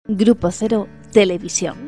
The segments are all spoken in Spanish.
Grupo Cero Televisión.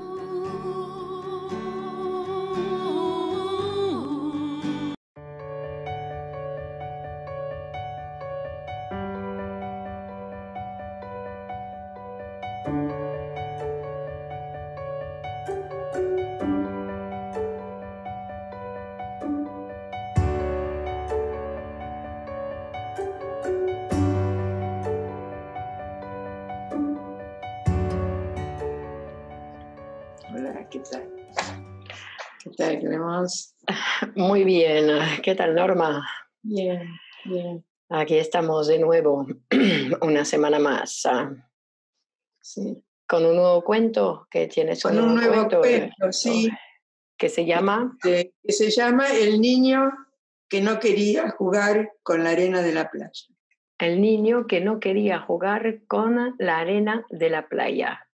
Hola, ¿qué tal? ¿Qué tal, Clemens? Muy bien. ¿Qué tal, Norma? Bien, bien. Aquí estamos de nuevo, una semana más. Sí. Con un nuevo cuento que tienes. Con un nuevo cuento, sí. Que se llama... Que se llama El niño que no quería jugar con la arena de la playa. El niño que no quería jugar con la arena de la playa.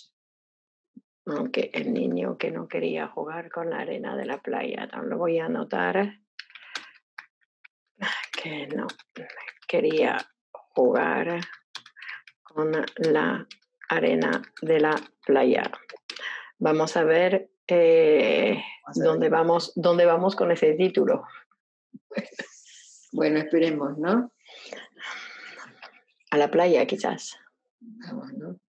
Okay, el niño que no quería jugar con la arena de la playa. Lo voy a anotar. Que no quería jugar con la arena de la playa. Vamos a ver, dónde vamos con ese título. Bueno, esperemos, ¿no? A la playa, quizás. Vamos, ¿no?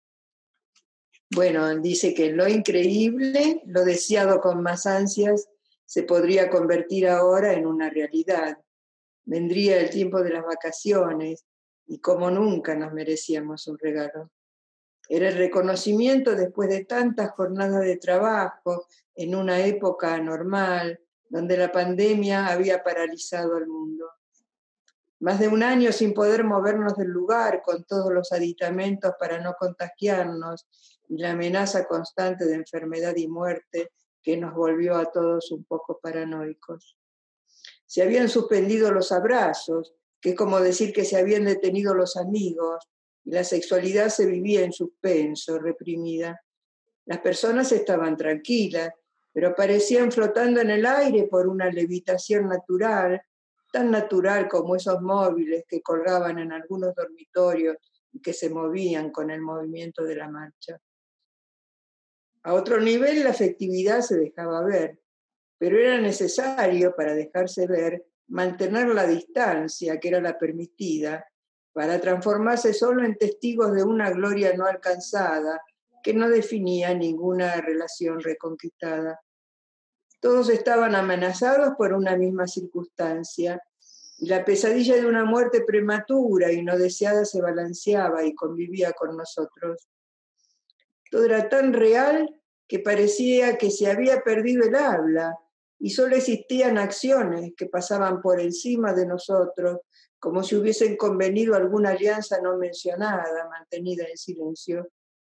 Bueno, dice que lo increíble, lo deseado con más ansias, se podría convertir ahora en una realidad. Vendría el tiempo de las vacaciones y como nunca nos merecíamos un regalo. Era el reconocimiento después de tantas jornadas de trabajo en una época anormal, donde la pandemia había paralizado al mundo. Más de un año sin poder movernos del lugar, con todos los aditamentos para no contagiarnos y la amenaza constante de enfermedad y muerte que nos volvió a todos un poco paranoicos. Se habían suspendido los abrazos, que es como decir que se habían detenido los amigos, y la sexualidad se vivía en suspenso, reprimida. Las personas estaban tranquilas, pero parecían flotando en el aire por una levitación natural, tan natural como esos móviles que colgaban en algunos dormitorios y que se movían con el movimiento de la marcha. A otro nivel la afectividad se dejaba ver, pero era necesario, para dejarse ver, mantener la distancia, que era la permitida, para transformarse solo en testigos de una gloria no alcanzada, que no definía ninguna relación reconquistada. Todos estaban amenazados por una misma circunstancia, y la pesadilla de una muerte prematura y no deseada se balanceaba y convivía con nosotros. Todo era tan real que parecía que se había perdido el habla y solo existían acciones que pasaban por encima de nosotros, como si hubiesen convenido alguna alianza no mencionada, mantenida en silencio.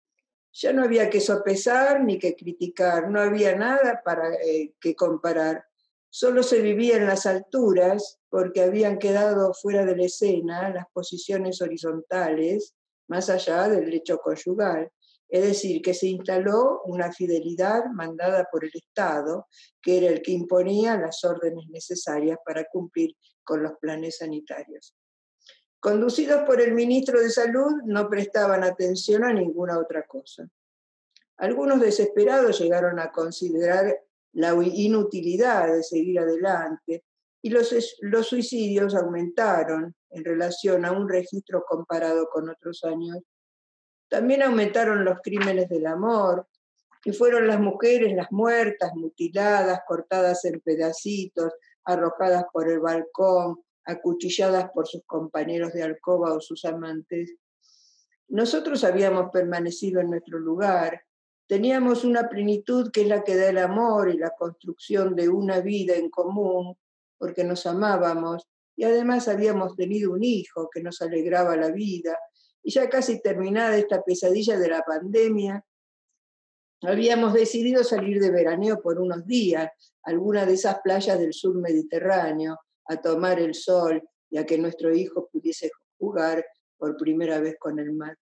Ya no había que sopesar ni que criticar, no había nada para que comparar. Solo se vivía en las alturas porque habían quedado fuera de la escena las posiciones horizontales, más allá del lecho conyugal. Es decir, que se instaló una fidelidad mandada por el Estado, que era el que imponía las órdenes necesarias para cumplir con los planes sanitarios. Conducidos por el ministro de Salud, no prestaban atención a ninguna otra cosa. Algunos desesperados llegaron a considerar la inutilidad de seguir adelante y los suicidios aumentaron en relación a un registro comparado con otros años. También aumentaron los crímenes del amor y fueron las mujeres las muertas, mutiladas, cortadas en pedacitos, arrojadas por el balcón, acuchilladas por sus compañeros de alcoba o sus amantes. Nosotros habíamos permanecido en nuestro lugar, teníamos una plenitud que es la que da el amor y la construcción de una vida en común, porque nos amábamos y además habíamos tenido un hijo que nos alegraba la vida, y ya casi terminada esta pesadilla de la pandemia, habíamos decidido salir de veraneo por unos días a alguna de esas playas del sur mediterráneo, a tomar el sol y a que nuestro hijo pudiese jugar por primera vez con el mar.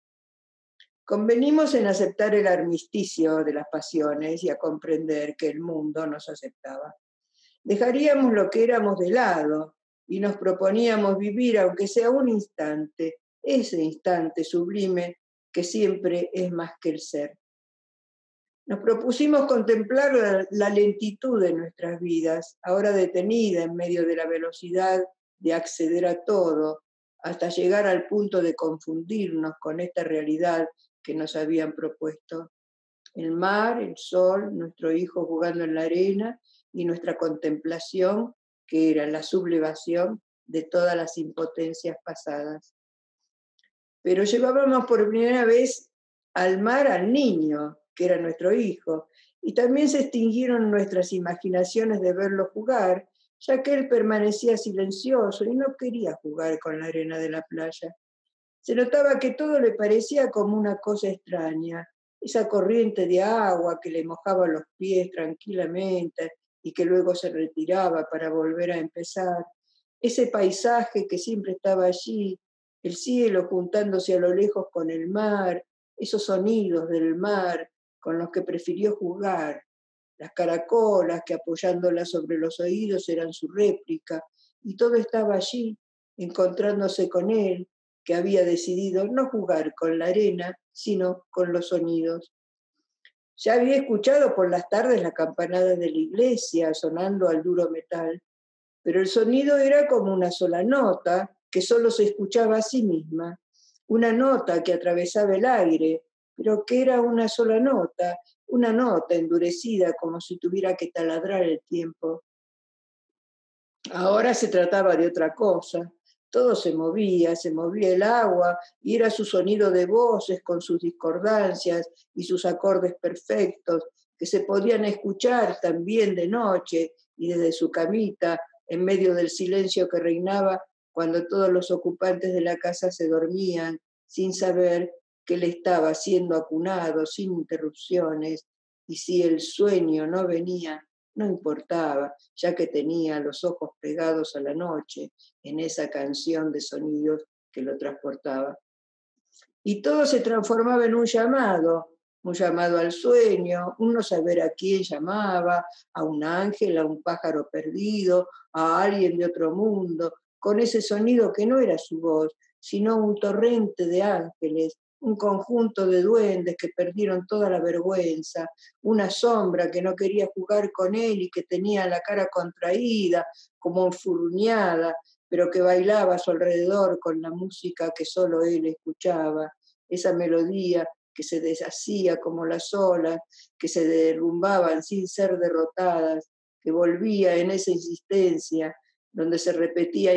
Convenimos en aceptar el armisticio de las pasiones y a comprender que el mundo nos aceptaba. Dejaríamos lo que éramos de lado y nos proponíamos vivir, aunque sea un instante, ese instante sublime que siempre es más que el ser. Nos propusimos contemplar la lentitud de nuestras vidas, ahora detenida en medio de la velocidad de acceder a todo, hasta llegar al punto de confundirnos con esta realidad que nos habían propuesto. El mar, el sol, nuestro hijo jugando en la arena y nuestra contemplación, que era la sublevación de todas las impotencias pasadas. Pero llevábamos por primera vez al mar al niño, que era nuestro hijo, y también se extinguieron nuestras imaginaciones de verlo jugar, ya que él permanecía silencioso y no quería jugar con la arena de la playa. Se notaba que todo le parecía como una cosa extraña, esa corriente de agua que le mojaba los pies tranquilamente y que luego se retiraba para volver a empezar, ese paisaje que siempre estaba allí, el cielo juntándose a lo lejos con el mar, esos sonidos del mar con los que prefirió jugar, las caracolas que apoyándolas sobre los oídos eran su réplica, y todo estaba allí, encontrándose con él, que había decidido no jugar con la arena, sino con los sonidos. Ya había escuchado por las tardes la campanada de la iglesia sonando al duro metal, pero el sonido era como una sola nota que solo se escuchaba a sí misma, una nota que atravesaba el aire, pero que era una nota endurecida como si tuviera que taladrar el tiempo. Ahora se trataba de otra cosa. Todo se movía el agua, y era su sonido de voces con sus discordancias y sus acordes perfectos, que se podían escuchar también de noche y desde su camita, en medio del silencio que reinaba cuando todos los ocupantes de la casa se dormían, sin saber que él estaba siendo acunado sin interrupciones, y si el sueño no venía, no importaba, ya que tenía los ojos pegados a la noche en esa canción de sonidos que lo transportaba. Y todo se transformaba en un llamado al sueño, un no saber a quién llamaba, a un ángel, a un pájaro perdido, a alguien de otro mundo, con ese sonido que no era su voz, sino un torrente de ángeles, un conjunto de duendes que perdieron toda la vergüenza, una sombra que no quería jugar con él y que tenía la cara contraída, como enfurruñada, pero que bailaba a su alrededor con la música que solo él escuchaba, esa melodía que se deshacía como las olas, que se derrumbaban sin ser derrotadas, que volvía en esa insistencia, donde se repetía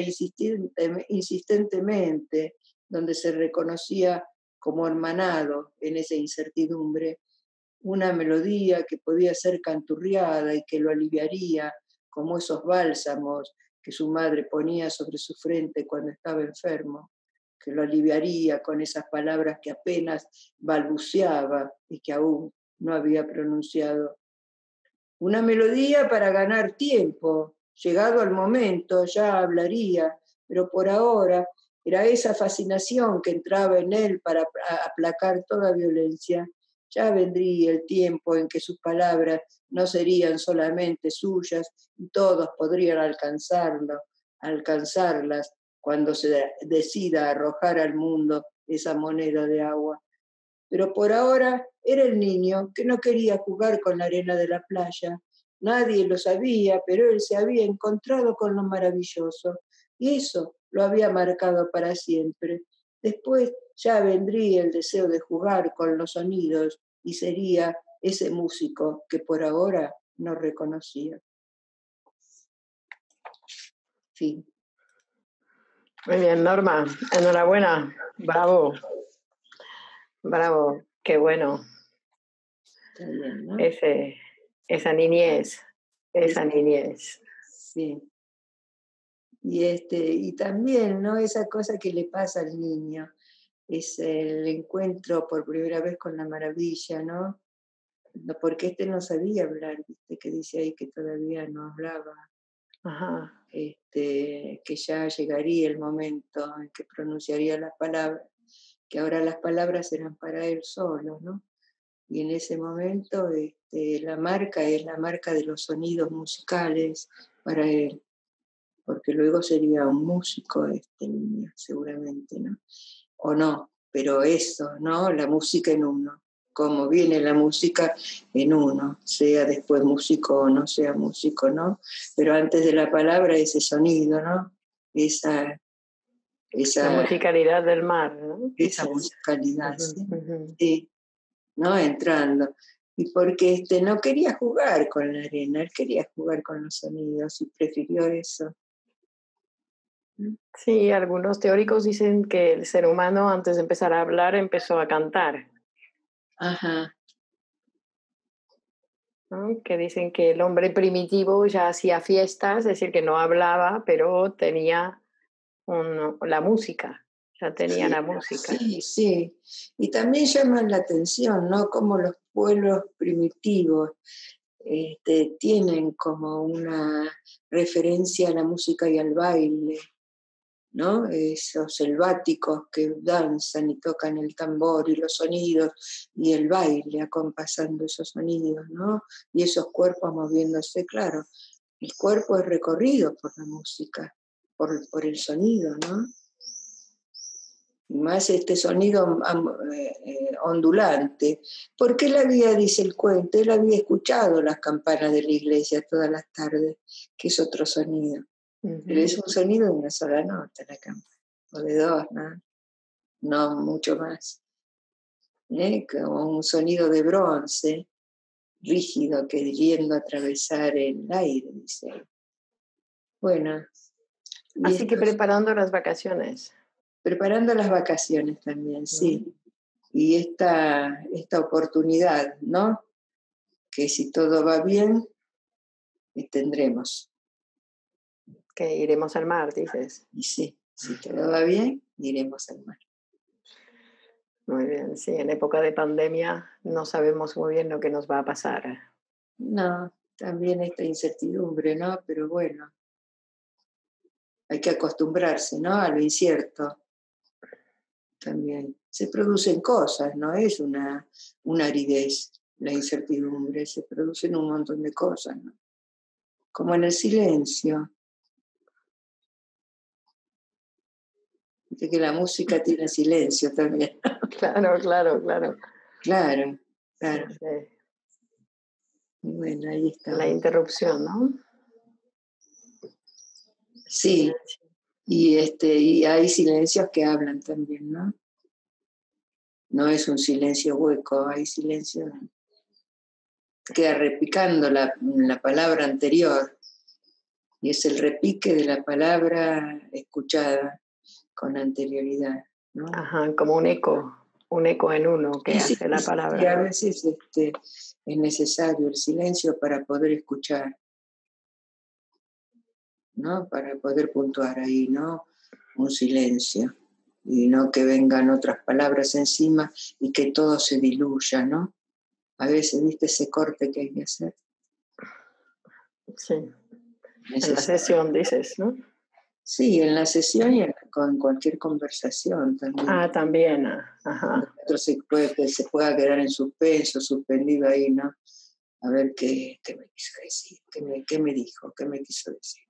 insistentemente, donde se reconocía como hermanado en esa incertidumbre, una melodía que podía ser canturriada y que lo aliviaría, como esos bálsamos que su madre ponía sobre su frente cuando estaba enfermo, que lo aliviaría con esas palabras que apenas balbuceaba y que aún no había pronunciado. Una melodía para ganar tiempo, llegado al momento ya hablaría, pero por ahora era esa fascinación que entraba en él para aplacar toda violencia. Ya vendría el tiempo en que sus palabras no serían solamente suyas y todos podrían alcanzarlas cuando se decida arrojar al mundo esa moneda de agua. Pero por ahora era el niño que no quería jugar con la arena de la playa. Nadie lo sabía, pero él se había encontrado con lo maravilloso y eso lo había marcado para siempre. Después ya vendría el deseo de jugar con los sonidos y sería ese músico que por ahora no reconocía. Fin. Muy bien, Norma. Enhorabuena. Bravo. Bravo. Qué bueno. Está bien, ¿no? Esa niñez. Esa niñez. Sí. Y también, ¿no? Esa cosa que le pasa al niño, es el encuentro por primera vez con la maravilla, ¿no? Porque no sabía hablar, ¿viste? Que dice ahí que todavía no hablaba. Ajá. Que ya llegaría el momento en que pronunciaría las palabras, que ahora las palabras eran para él solo, ¿no? Y en ese momento la marca es la marca de los sonidos musicales para él, porque luego sería un músico este niño, seguramente, ¿no? O no, pero eso, ¿no? La música en uno, cómo viene la música en uno, sea después músico o no sea músico, ¿no? Pero antes de la palabra ese sonido, ¿no? La Esa, musicalidad del mar, ¿no? esa Dices. musicalidad, Ujú, ¿sí? ujú. Sí, ¿no? Entrando. Y porque no quería jugar con la arena, él quería jugar con los sonidos y prefirió eso. Sí, algunos teóricos dicen que el ser humano antes de empezar a hablar empezó a cantar, Ajá, ¿no? Que dicen que el hombre primitivo ya hacía fiestas, es decir, que no hablaba, pero tenía la música, ya tenía sí, la música. sí, sí. Y también llaman la atención, ¿no? Como los pueblos primitivos tienen como una referencia a la música y al baile, ¿no? Esos selváticos que danzan y tocan el tambor y los sonidos y el baile acompasando esos sonidos, ¿no? Y esos cuerpos moviéndose, claro. El cuerpo es recorrido por la música, por el sonido, ¿no? Y más este sonido ondulante. Porque él había, dice el cuento, él había escuchado las campanas de la iglesia todas las tardes, que es otro sonido. Pero Ujú. es un sonido de una sola nota la campana, o de dos, ¿no? No mucho más. Como un sonido de bronce, rígido, que yendo a atravesar el aire, dice él. Bueno, y Así que esto, preparando las vacaciones. preparando las vacaciones también, ¿No? sí. Y esta oportunidad, ¿no? Que si todo va bien, tendremos. Que iremos al mar, dices. Y sí, si todo va bien, iremos al mar. Muy bien, sí, en época de pandemia no sabemos muy bien lo que nos va a pasar. No, también esta incertidumbre, ¿no? Pero bueno, hay que acostumbrarse, ¿no? A lo incierto también. Se producen cosas, no es una aridez, la incertidumbre, se producen un montón de cosas, ¿no? Como en el silencio. Viste que la música tiene silencio también. Claro, claro, claro. Claro, Sí, claro. sí. Y bueno, ahí La estamos. interrupción, ¿no? Sí, Silencio. y hay silencios que hablan también, ¿no? No es un silencio hueco, hay silencio que queda repicando la palabra anterior y es el repique de la palabra escuchada con anterioridad, ¿no? Ajá, como un eco en uno que Sí, sí, hace sí, la sí, sí, a palabra. veces es necesario el silencio para poder escuchar, ¿no? Para poder puntuar ahí, ¿no? Un silencio y no que vengan otras palabras encima y que todo se diluya, ¿no? A veces, ¿viste ese corte que hay que hacer? Sí, en la Necesario. sesión dices, ¿no? Sí, en la sesión y en cualquier conversación también. Ah, también, Cuando ajá. el otro se pueda quedar en suspenso, suspendido ahí, ¿no? A ver qué me quiso decir, qué me dijo, qué me quiso decir.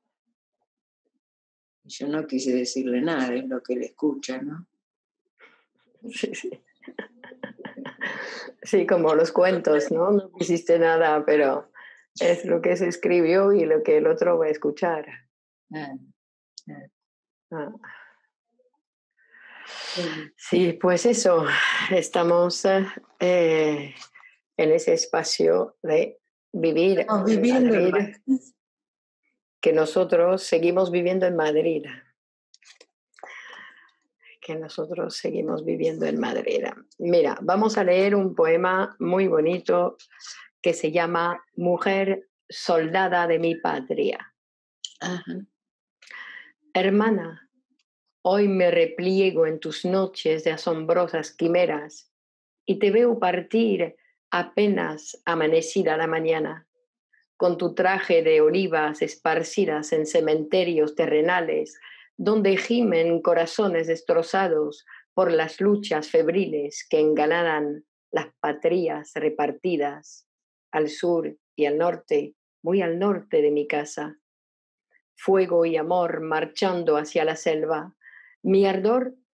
Y yo no quise decirle nada, es lo que él escucha, ¿no? Sí, sí. Sí, como los cuentos, ¿no? No quisiste nada, pero es lo que se escribió y lo que el otro va a escuchar. Ah, ah, Ah. bueno. Sí, pues eso, estamos en ese espacio de vivir Estamos en viviendo en Madrid, Madrid. que nosotros seguimos viviendo en Madrid, que nosotros seguimos viviendo en Madrid. Mira, vamos a leer un poema muy bonito que se llama Mujer soldada de mi patria. Ajá. Hermana, hoy me repliego en tus noches de asombrosas quimeras y te veo partir apenas amanecida la mañana, con tu traje de olivas esparcidas en cementerios terrenales, donde gimen corazones destrozados por las luchas febriles que engalanan las patrias repartidas al sur y al norte, muy al norte de mi casa. Fuego y amor marchando hacia la selva. Mi ardor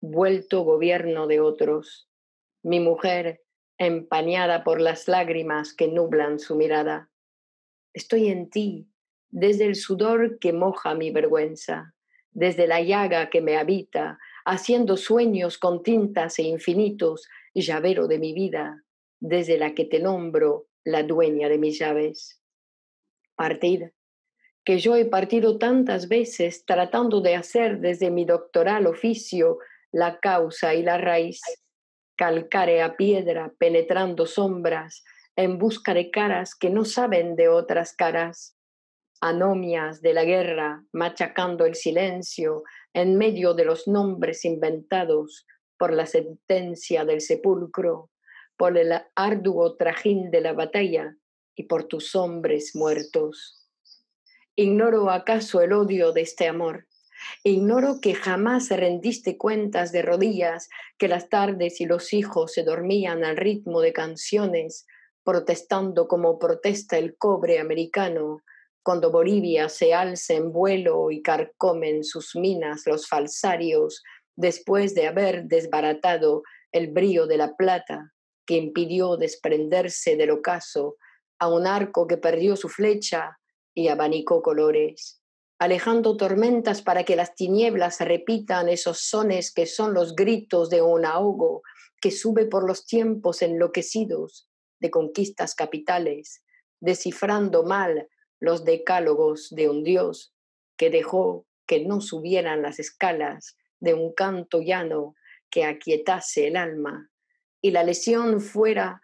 vuelto gobierno de otros. Mi mujer, empañada por las lágrimas que nublan su mirada. Estoy en ti, desde el sudor que moja mi vergüenza, desde la llaga que me habita, haciendo sueños con tintas e infinitos, llavero de mi vida, desde la que te nombro la dueña de mis llaves. Partid, que yo he partido tantas veces tratando de hacer desde mi doctoral oficio la causa y la raíz, calcárea piedra penetrando sombras en busca de caras que no saben de otras caras, anomias de la guerra machacando el silencio en medio de los nombres inventados por la sentencia del sepulcro, por el arduo trajín de la batalla y por tus hombres muertos. Ignoro acaso el odio de este amor. Ignoro que jamás rendiste cuentas de rodillas, que las tardes y los hijos se dormían al ritmo de canciones, protestando como protesta el cobre americano, cuando Bolivia se alza en vuelo y carcomen sus minas los falsarios, después de haber desbaratado el brío de la plata, que impidió desprenderse del ocaso a un arco que perdió su flecha y abanicó colores, alejando tormentas para que las tinieblas repitan esos sones que son los gritos de un ahogo que sube por los tiempos enloquecidos de conquistas capitales, descifrando mal los decálogos de un Dios que dejó que no subieran las escalas de un canto llano que aquietase el alma, y la lesión fuera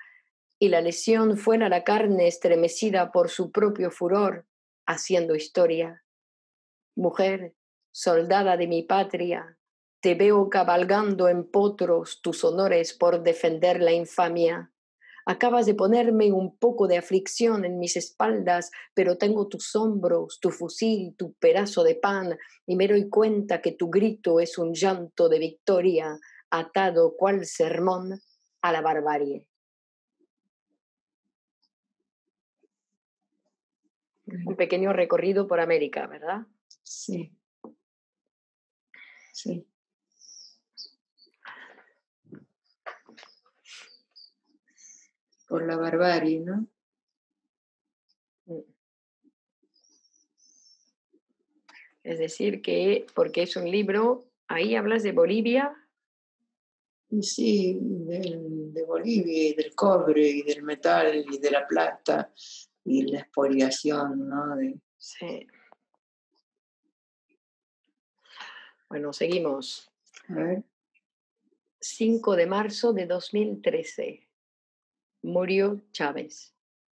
la carne estremecida por su propio furor, haciendo historia. Mujer, soldada de mi patria, te veo cabalgando en potros tus honores por defender la infamia. Acabas de ponerme un poco de aflicción en mis espaldas, pero tengo tus hombros, tu fusil, tu pedazo de pan, y me doy cuenta que tu grito es un llanto de victoria, atado cual sermón a la barbarie. Un pequeño recorrido por América, ¿verdad? Sí. Sí. Por la barbarie, ¿no? Es decir, que porque es un libro, ahí hablas de Bolivia. Y sí, de Bolivia y del cobre y del metal y de la plata y la expoliación, ¿no? Sí. Bueno, seguimos. A ver. 5 de marzo de 2013. Murió Chávez.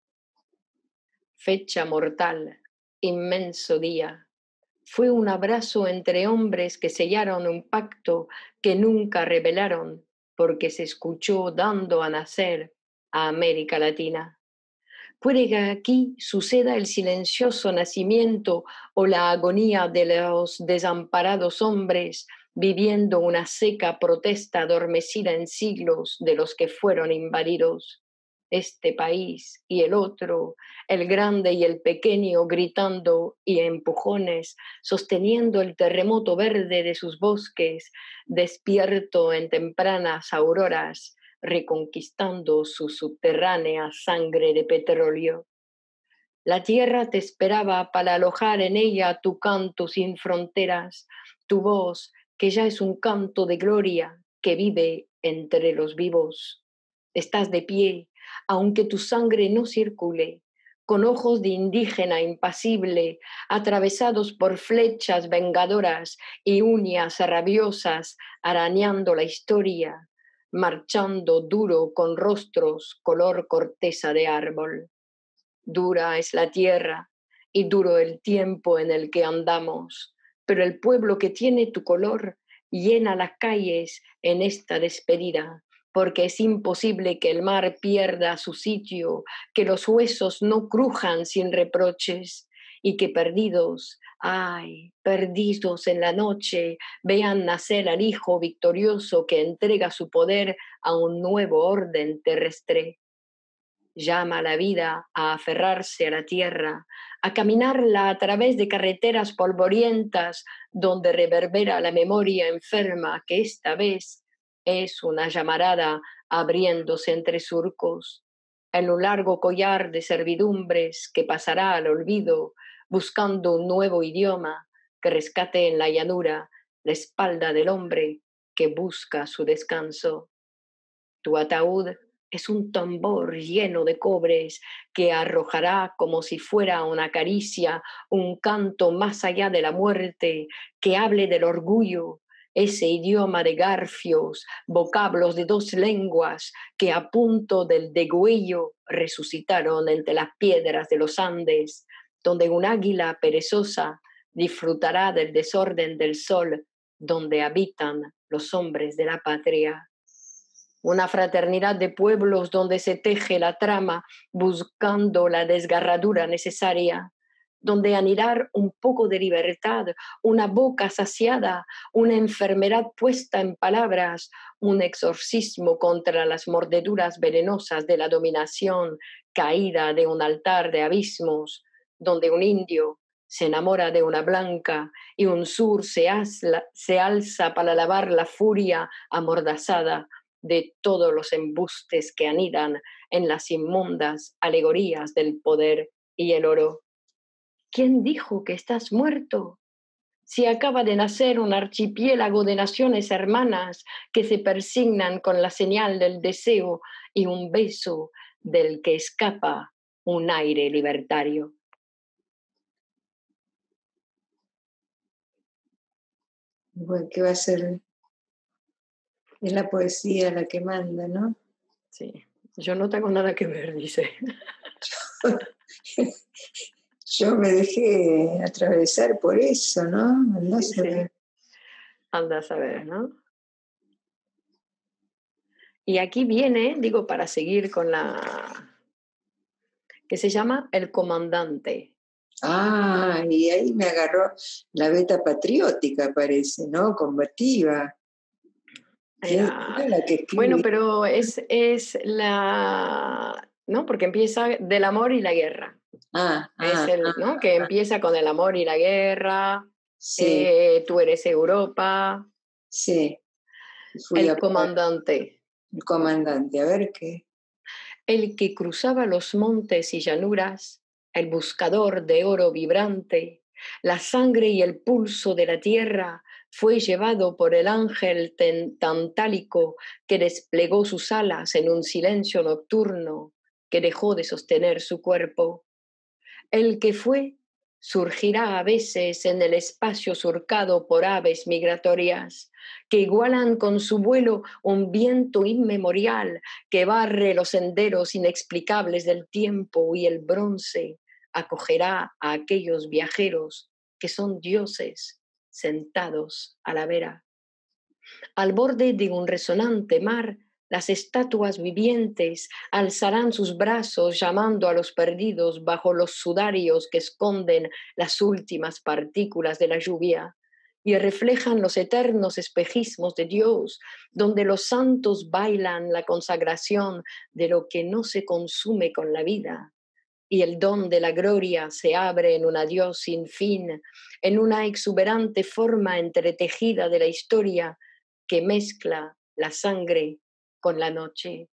Fecha mortal, inmenso día. Fue un abrazo entre hombres que sellaron un pacto que nunca revelaron, porque se escuchó dando a nacer a América Latina. Puede que aquí suceda el silencioso nacimiento o la agonía de los desamparados hombres viviendo una seca protesta adormecida en siglos de los que fueron invadidos. Este país y el otro, el grande y el pequeño gritando y a empujones, sosteniendo el terremoto verde de sus bosques, despierto en tempranas auroras, reconquistando su subterránea sangre de petróleo. La tierra te esperaba para alojar en ella tu canto sin fronteras, tu voz que ya es un canto de gloria que vive entre los vivos. Estás de pie, aunque tu sangre no circule, con ojos de indígena impasible, atravesados por flechas vengadoras y uñas rabiosas arañando la historia, marchando duro con rostros color corteza de árbol. Dura es la tierra y duro el tiempo en el que andamos, pero el pueblo que tiene tu color llena las calles en esta despedida, porque es imposible que el mar pierda su sitio, que los huesos no crujan sin reproches y que perdidos, ay, perdidos en la noche, vean nacer al hijo victorioso que entrega su poder a un nuevo orden terrestre. llama a la vida a aferrarse a la tierra, a caminarla a través de carreteras polvorientas donde reverbera la memoria enferma que esta vez es una llamarada abriéndose entre surcos, en un largo collar de servidumbres que pasará al olvido buscando un nuevo idioma que rescate en la llanura la espalda del hombre que busca su descanso. Tu ataúd es un tambor lleno de cobres que arrojará como si fuera una caricia un canto más allá de la muerte, que hable del orgullo, ese idioma de garfios, vocablos de dos lenguas que a punto del degüello resucitaron entre las piedras de los Andes, donde un águila perezosa disfrutará del desorden del sol, donde habitan los hombres de la patria. Una fraternidad de pueblos donde se teje la trama buscando la desgarradura necesaria, donde anidar un poco de libertad, una boca saciada, una enfermedad puesta en palabras, un exorcismo contra las mordeduras venenosas de la dominación caída de un altar de abismos, donde un indio se enamora de una blanca y un sur se alza para lavar la furia amordazada de todos los embustes que anidan en las inmundas alegorías del poder y el oro. ¿Quién dijo que estás muerto? Si acaba de nacer un archipiélago de naciones hermanas que se persignan con la señal del deseo y un beso del que escapa un aire libertario. Bueno, ¿qué va a ser? Es la poesía la que manda, ¿no? Sí, yo no tengo nada que ver, dice. Yo me dejé atravesar por eso, ¿no? Andá a Sí, saber. anda a saber, ¿no? Y aquí viene, digo, para seguir con la que se llama El Comandante. Ah, y ahí me agarró la beta patriótica, parece, ¿no? Combativa. ¿Quién Era, es la que escribe? bueno, pero es la, ¿no? Porque empieza del amor y la guerra. Es el, ¿no? Que empieza con el amor y la guerra, Sí, tú eres Europa, sí. Fui el a comandante, el comandante, a ver qué. el que cruzaba los montes y llanuras, el buscador de oro vibrante, la sangre y el pulso de la tierra, fue llevado por el ángel tantálico que desplegó sus alas en un silencio nocturno que dejó de sostener su cuerpo. El que fue surgirá a veces en el espacio surcado por aves migratorias que igualan con su vuelo un viento inmemorial que barre los senderos inexplicables del tiempo, y el bronce acogerá a aquellos viajeros que son dioses sentados a la vera. Al borde de un resonante mar, las estatuas vivientes alzarán sus brazos llamando a los perdidos bajo los sudarios que esconden las últimas partículas de la lluvia y reflejan los eternos espejismos de Dios, donde los santos bailan la consagración de lo que no se consume con la vida. Y el don de la gloria se abre en un adiós sin fin, en una exuberante forma entretejida de la historia que mezcla la sangre con la noche.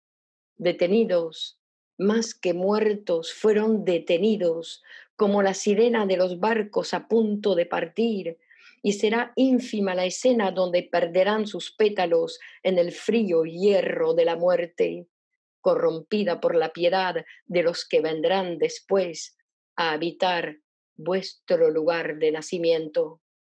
Detenidos, más que muertos, fueron detenidos, como la sirena de los barcos a punto de partir, y será ínfima la escena donde perderán sus pétalos en el frío hierro de la muerte, corrompida por la piedad de los que vendrán después a habitar vuestro lugar de nacimiento.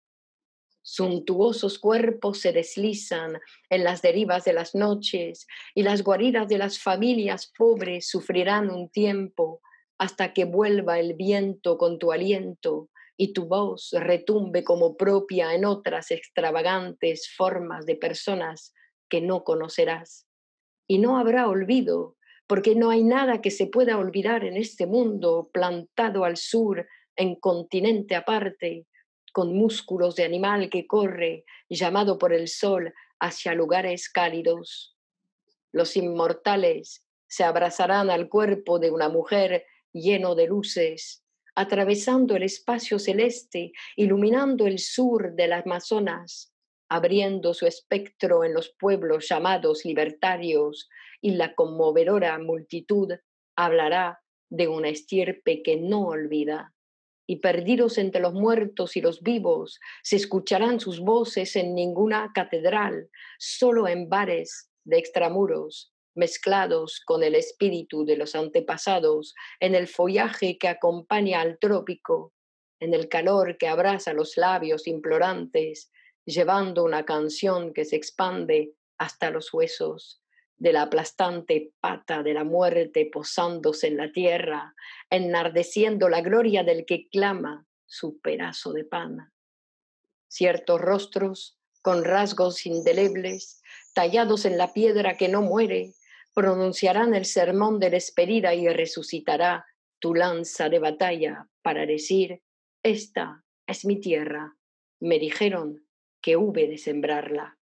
Suntuosos cuerpos se deslizan en las derivas de las noches y las guaridas de las familias pobres sufrirán un tiempo hasta que vuelva el viento con tu aliento y tu voz retumbe como propia en otras extravagantes formas de personas que no conocerás. Y no habrá olvido, porque no hay nada que se pueda olvidar en este mundo plantado al sur, en continente aparte, con músculos de animal que corre, llamado por el sol hacia lugares cálidos. Los inmortales se abrazarán al cuerpo de una mujer lleno de luces, atravesando el espacio celeste, iluminando el sur del Amazonas, abriendo su espectro en los pueblos llamados libertarios, y la conmovedora multitud hablará de una estirpe que no olvida. Y perdidos entre los muertos y los vivos, se escucharán sus voces en ninguna catedral, solo en bares de extramuros, mezclados con el espíritu de los antepasados, en el follaje que acompaña al trópico, en el calor que abraza los labios implorantes, llevando una canción que se expande hasta los huesos, de la aplastante pata de la muerte posándose en la tierra, enardeciendo la gloria del que clama su pedazo de pan. Ciertos rostros, con rasgos indelebles, tallados en la piedra que no muere, pronunciarán el sermón de despedida y resucitará tu lanza de batalla para decir: esta es mi tierra, me dijeron que hube de sembrarla.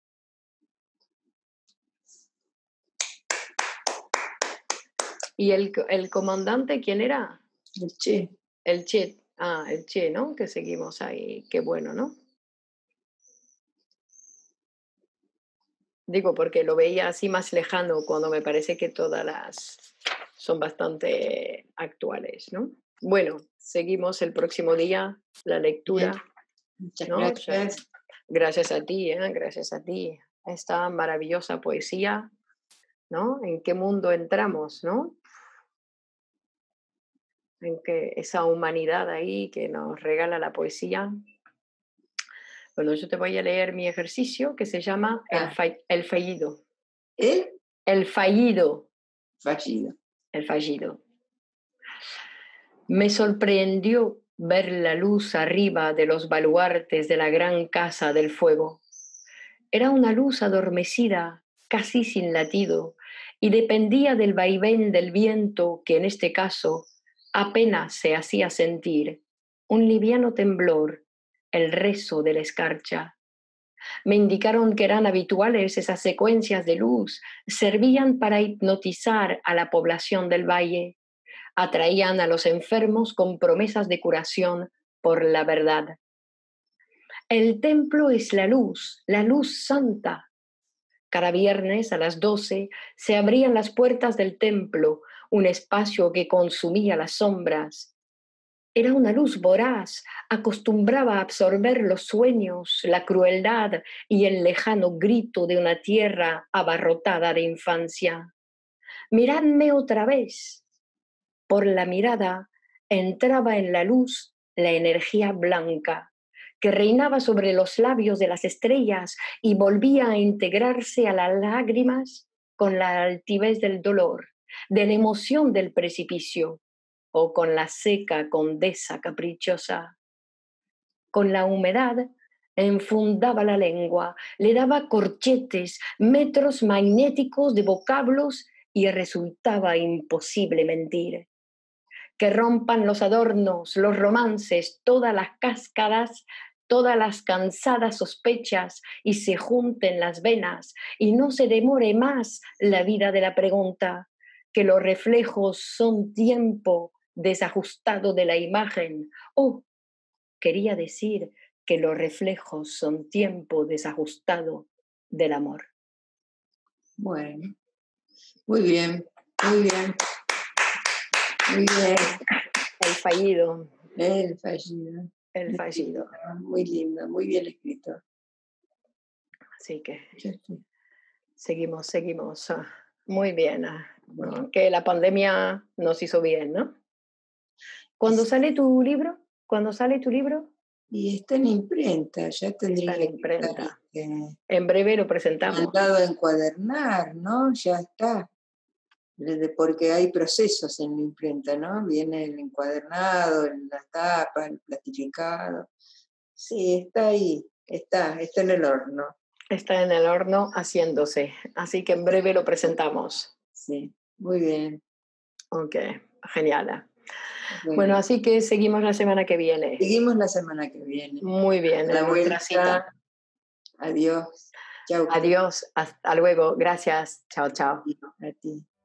¿Y el comandante quién era? El Che. El Che. Ah, el Che, ¿no? Que seguimos ahí. Qué bueno, ¿no? Digo, porque lo veía así más lejano cuando me parece que todas las son bastante actuales, ¿no? Bueno, seguimos el próximo día la lectura. Bien. Muchas ¿no? gracias. Gracias a ti, gracias a ti. Esta maravillosa poesía, ¿no? ¿En qué mundo entramos, no? En que esa humanidad ahí que nos regala la poesía. Bueno, yo te voy a leer mi ejercicio que se llama El fallido. ¿El? El fallido. Fallido. El fallido. Me sorprendió ver la luz arriba de los baluartes de la gran casa del fuego. Era una luz adormecida, casi sin latido, y dependía del vaivén del viento que en este caso apenas se hacía sentir, un liviano temblor, el rezo de la escarcha. Me indicaron que eran habituales esas secuencias de luz, servían para hipnotizar a la población del valle, atraían a los enfermos con promesas de curación por la verdad. El templo es la luz santa. Cada viernes a las 12 se abrían las puertas del templo, un espacio que consumía las sombras. Era una luz voraz, acostumbraba a absorber los sueños, la crueldad y el lejano grito de una tierra abarrotada de infancia. Miradme otra vez. Por la mirada entraba en la luz la energía blanca, que reinaba sobre los labios de las estrellas y volvía a integrarse a las lágrimas con la altivez del dolor, de la emoción del precipicio, o con la seca condesa caprichosa. Con la humedad enfundaba la lengua, le daba corchetes, metros magnéticos de vocablos y resultaba imposible mentir. Que rompan los adornos, los romances, todas las cascadas, todas las cansadas sospechas y se junten las venas y no se demore más la vida de la pregunta, que los reflejos son tiempo desajustado de la imagen. Oh, quería decir que los reflejos son tiempo desajustado del amor. Bueno, muy bien, muy bien. Muy bien. El fallido. El fallido. El fallido. Muy lindo, muy bien escrito. Así que Sí. seguimos. Muy bien. ¿No? Que la pandemia nos hizo bien, ¿no? ¿Cuándo sale tu libro? Y está en imprenta, ya tendría Está en imprenta. que estar, En breve lo presentamos. mandado a encuadernar, ¿no? Ya está. Porque hay procesos en la imprenta, ¿no? Viene el encuadernado, la tapa, el plastificado. Sí, está ahí, está en el horno. Está en el horno haciéndose, así que en breve lo presentamos. Sí, muy bien. Ok, genial. Bueno, así que seguimos la semana que viene. Seguimos la semana que viene. Muy bien, La en nuestra cita. Adiós. Chao. Adiós, hasta luego. Gracias. Chao, chao. A ti.